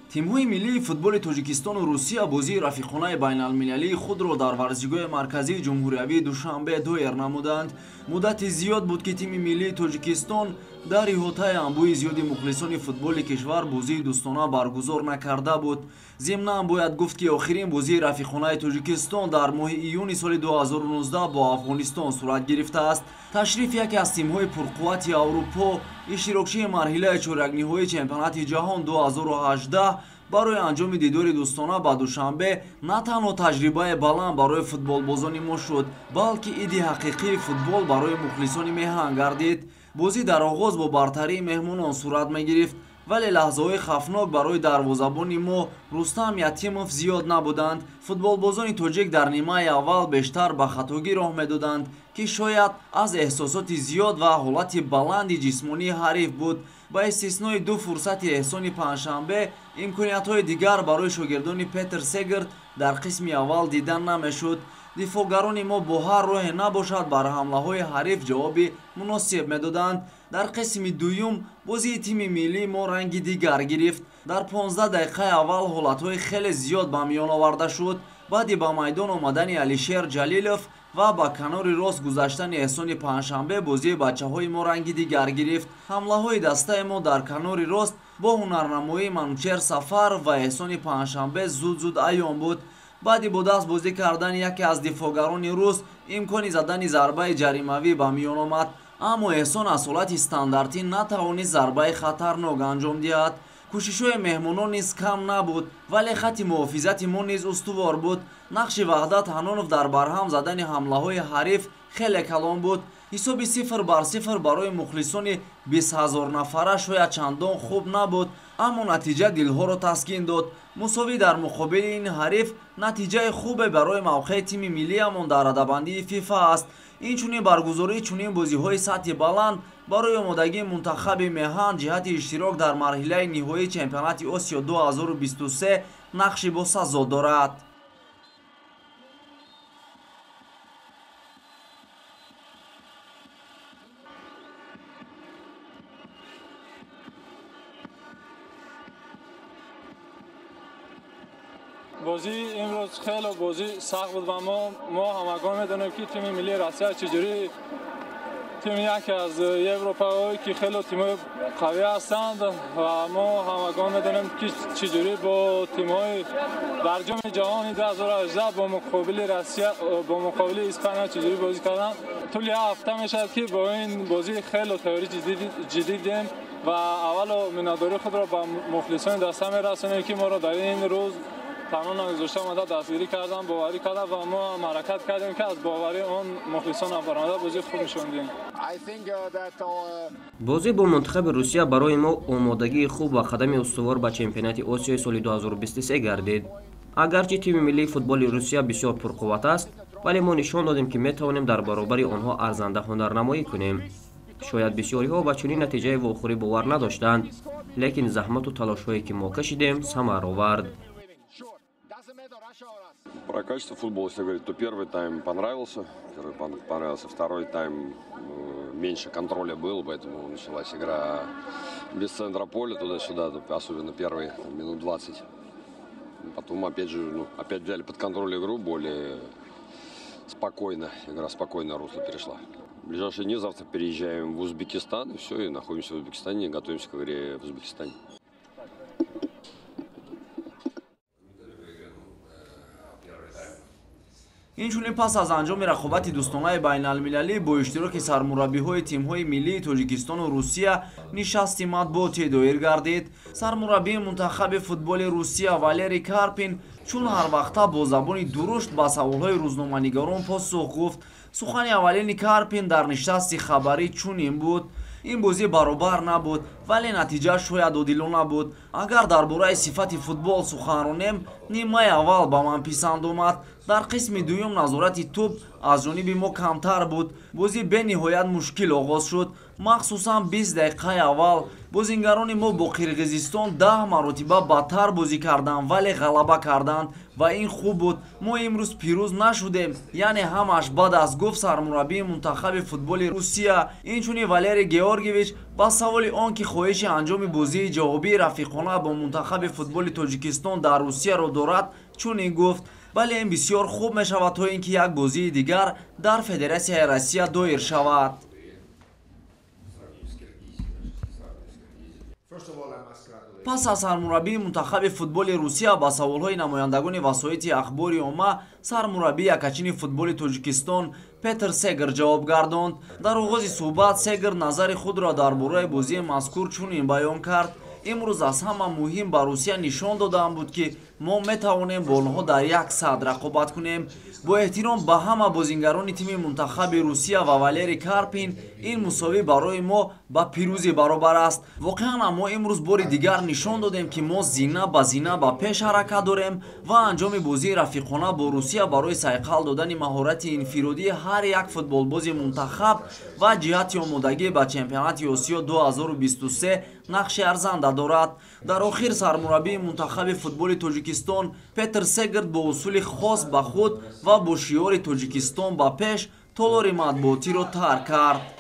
تیم‌های ملی فوتبال تاجیکستان و روسیه بازی رفیقانه بین‌المللی خود را در ورزشگاه مرکزی جمهوری دوشنبه دایر نمودند. مدت زیاد بود که تیم ملی تاجیکستان در احاطه انبوه زیادی مخلصان فوتبال کشور بازی دوستانه برگزار نکرده بود. ضمناً باید گفت که آخرین بازی رفیقانه تاجیکستان در ماه ایون سال 2019 با افغانستان صورت گرفته است. تشریف یکی از تیم‌های پرقوت اروپا اشتراکچی مرحله چهارگ‌نهایی چمپیونات جهان 2018 برای انجام دیدار دوستانه با دوشنبه نه تنها تجربه بلند برای فوتبالبازان ما شد، بلکه ایده حقیقی فوتبال برای مخلصان میهن گردید. بازی در آغاز با برتری مهمانان صورت می‌گرفت، ولی لحظه‌های خفناک برای دروازه‌بان ما رستم یتیموف زیاد نبودند. فوتبالبازان تاجیک در نیمه اول بیشتر به خطاگی راه می‌دادند که شاید از احساسات زیاد و حالت بلند جسمانی حریف بود. با استثنای دو فرصت احسان پنجشنبه امکانیت‌های دیگر برای شاگردان پتر سگرد در قسم اول دیدن نمی‌شد. دفاعگران ما با هر راه نباشد بر حمله‌های حریف جواب مناسب می‌دادند. در قسم دوم بازی تیم ملی ما رنگ دیگر گرفت. در 15 دقیقه اول حالت‌های خیلی زیاد به میان آورده شد. بعد به میدان آمدن علیشیر جلیلوف و با کنار راست گذاشتن احسان پنجشنبه بازی بچه‌های ما رنگ دیگر گرفت. حمله‌های دسته ما در کنار راست با هنرنمایی منوچهر سفر و احسان پنجشنبه زود عیان بود. بعد با دست بازی کردن یکی از دفاعگران روس امکان زدن ضربه جریمه‌ای به میان آمد، اما احسان از حالت استانداردی نتوانست ضربه خطرناک انجام دهد. کوشش‌های مهمانان نیز کم نبود، ولی خط محافظت ما نیز استوار بود. نقش وحدت حنانوف در برهم زدن حمله‌های حریف خیلی کلان بود. حساب 0-0 برای مخلصان 20,000 نفره شاید چندان خوب نبود، اما نتیجه دلها را تسکین داد. مساوی در مقابل این حریف نتیجه خوب برای موقع تیم ملیمان در رده‌بندی فیفا است. این چنین برگزاری چنین بازی‌های سطح بلند برای آمادگی منتخب میهن جهت اشتراک در مرحله نهایی چمپیونات آسیا 2023 نقش باسزا دارد. بازی امروز خیلی بازی سخت بود و ما همگان میدونیم که تیم ملی روسیه چجوری تیم یکی از اروپایی که خیلی تیم قوی هستند و ما همگان میدونیم که چجوری با تیم‌های برجام جهانی 2018 با مقابل روسیه با مقابل اسپانیا چجوری بازی کردن. طول هفته میشه که با این بازی خیلی تیاری جدی دیدیم و اول مناداری خود را با مخلصان دسته میرسونیم که ما را در این روز تمام نگذاشته آمده دستگیری کردن، باوری کردن و ما حرکت کردیم که از باوری اون مخلصان برآمده بازی خوب نشوندیم. بازی با منتخب روسیه برای ما آمادگی خوب و قدم استوار به چمپیونات آسیا سال 2023 گردید. اگرچه تیم ملی فوتبال روسیه بسیار پرقوت است، ولی ما نشان دادیم که میتوانیم در برابر آنها ارزنده هنرنمایی کنیم. شاید بسیاری‌ها به چنین نتیجه واخوری باور نداشتند، لیکن زحمت و تلاش‌هایی که ما کشیدیم ثمر آورد. Про качество футбола, если говорить, то первый тайм понравился. Второй тайм меньше контроля было, поэтому началась игра без центра поля туда-сюда, особенно первые минут 20. Потом опять же, опять взяли под контроль игру, более спокойно, игра спокойно русло перешла. В ближайшие дни завтра переезжаем в Узбекистан, и все, и находимся в Узбекистане, и готовимся к игре в Узбекистане. اینچنین پس از انجام رقابت دوستانه بین‌المللی با اشتراک سرمربی‌های تیم‌های ملی تاجیکستان و روسیه نشست مطبوعاتی دایر گردید. سرمربی منتخب فوتبال روسیه والری کارپین چون هر وقته با زبان درشت به سوال‌های روزنامه‌نگاران پاسخ گفت. سخن اولین کارپین در نشست خبری چنین بود: این بازی برابر نبود، ولی نتیجه شاید عادلانه بود. اگر درباره صفت فوتبال سخن رانیم، نیمه اول به من پسند آمد. در قسم دوم نظارت توپ از جانب ما کمتر بود. بازی به نهایت مشکل آغاز شد. махсусан 20 дақиқаи аввал бозингарони мо бо Қирғизистон 10 маротиба бадтар бозӣ карданд, вале ғалаба карданд ва ин хуб буд. Мо имрӯз пирӯз нашудем, яъне ҳамаш бад аст, гуфт сармураббии мунтахаби футболи Русия. Инчунин Валерий Георгиевич ба саволи он ки хоҳиши анҷоми бозии ҷавобии рафиқона бо мунтахаби футболи Тоҷикистон дар Русияро дорад, чунин гуфт: бале ин бисёр хуб мешавад то ин ки як бозии дигар дар Федератсияи Россия доир шавад. пас аз сармураббии мунтахаби футболи Русия ба саволҳои намояндагони васоити ахбори омма, сармураббии якачини футболи Тоҷикистон Петр Сегр ҷавоб гардонд. Дар оғози суҳбат Сегр назари худро дар бораи бозии мазкур чунин баён кард: имрӯз аз ҳама муҳим ба Русия нишон додаам буд ки мо метавонем бо онҳо дар як сатҳ рақобат кунем. Бо эҳтиром ба ҳама бозингарони тими мунтахаби Русия ва Валерий Карпин, ин мусовӣ барои мо ба пирӯзӣ баробар аст. Воқеан мо имрӯз бори дигар нишон додем ки мо зина ба пеш ҳаракат дорем ва анҷоми бозии рафиқона бо Русия барои сайқал додани маҳорати инфиродии ҳар як футболбози мунтахаб ва ҷиҳати омодагӣ ба чемпионати Осиё 2023 нақши арзанда дорад. Дар охир сармураббии мунтахаби футболи Тоҷикистон Петр Сегр бо усули хос ба худ ва бо шиёри Тоҷикистон ба пеш толори матбуотиро тарк кард.